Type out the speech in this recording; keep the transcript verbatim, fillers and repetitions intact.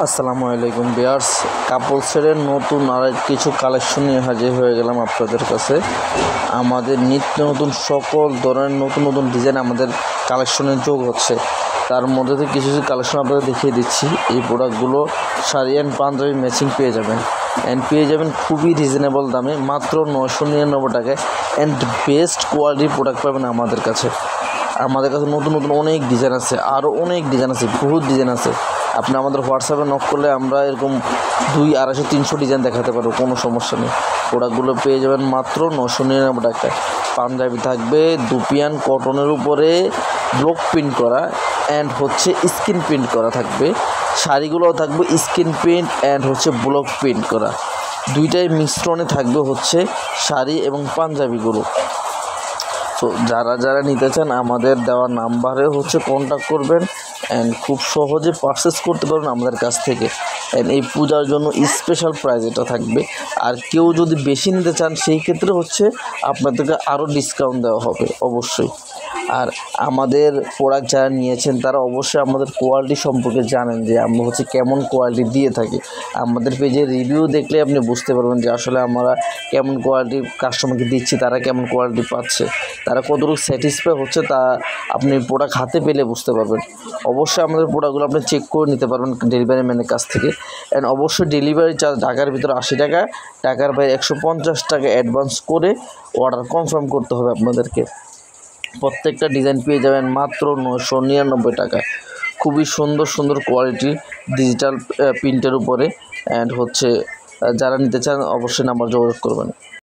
আসসালামু আলাইকুম ভিউয়ার্স, কাপলসের নতুন আর কিছু কালেকশন নিয়ে হাজির হয়ে গেলাম আপনাদের কাছে। আমাদের নিত্য নতুন সকল ধরনের নতুন নতুন ডিজাইন আমাদের কালেকশনে যোগ হচ্ছে। তার মধ্যে থেকে কিছু কিছু কালেকশন আপনাদের দেখিয়ে দিচ্ছি। এই প্রোডাক্টগুলো শাড়ি অ্যান্ড পাঞ্জাবি ম্যাচিং পেয়ে যাবেন অ্যান্ড পেয়ে যাবেন খুবই রিজনেবল দামে, মাত্র নয়শো নিরানব্বই টাকায়। অ্যান্ড বেস্ট কোয়ালিটির প্রোডাক্ট পাবেন আমাদের কাছে। আমাদের কাছে নতুন নতুন অনেক ডিজাইন আছে, আরও অনেক ডিজাইন আছে, বহুত ডিজাইন আছে। আপনি আমাদের হোয়াটসঅ্যাপে নক করলে আমরা এরকম দুই আড়াইশো তিনশো ডিজাইন দেখাতে পারবো, কোনো সমস্যা নেই। প্রোডাক্টগুলো পেয়ে যাবেন মাত্র নশো নিরানব্বই টাকায়। পাঞ্জাবি থাকবে দুপিয়ান কটনের উপরে ব্লক প্রিন্ট করা অ্যান্ড হচ্ছে স্ক্রিন প্রিন্ট করা থাকবে। শাড়িগুলোও থাকবে স্ক্রিন প্রিন্ট অ্যান্ড হচ্ছে ব্লক প্রিন্ট করা, দুইটাই মিশ্রণে থাকবে হচ্ছে শাড়ি এবং পাঞ্জাবিগুলো। তো যারা যারা নিতে চান আমাদের দেওয়া নাম্বারে হচ্ছে কন্ট্যাক্ট করবেন অ্যান্ড খুব সহজে পারচেস করতে পারবেন আমাদের কাছ থেকে। অ্যান্ড এই পূজার জন্য স্পেশাল প্রাইস এটা থাকবে। আর কেউ যদি বেশি নিতে চান সেই ক্ষেত্রে হচ্ছে আপনাদেরকে আরও ডিসকাউন্ট দেওয়া হবে অবশ্যই। আর আমাদের প্রোডাক্ট যারা নিয়েছেন তারা অবশ্যই আমাদের কোয়ালিটি সম্পর্কে জানেন যে আমরা হচ্ছে কেমন কোয়ালিটি দিয়ে থাকি। আমাদের পেজে রিভিউ দেখলে আপনি বুঝতে পারবেন যে আসলে আমরা কেমন কোয়ালিটি কাস্টমারকে দিচ্ছি, তারা কেমন কোয়ালিটি পাচ্ছে, তারা কতটুকু স্যাটিসফাই হচ্ছে তা আপনি প্রোডাক্ট হাতে পেলে বুঝতে পারবেন। অবশ্যই আমাদের প্রোডাক্টগুলো আপনি চেক করে নিতে পারবেন ডেলিভারি ম্যানের কাছ থেকে। অ্যান্ড অবশ্যই ডেলিভারি চার্জ ঢাকার ভিতরে আশি টাকা, টাকার বাইরে একশো পঞ্চাশ টাকা অ্যাডভান্স করে অর্ডার কনফার্ম করতে হবে আপনাদেরকে। প্রত্যেকটা ডিজাইন পেয়ে যাবেন মাত্র নশো নিরানব্বই টাকায়। খুবই সুন্দর সুন্দর কোয়ালিটি ডিজিটাল প্রিন্টের উপরে। অ্যান্ড হচ্ছে যারা নিতে চান অবশ্যই নাম্বার যোগাযোগ করবেন।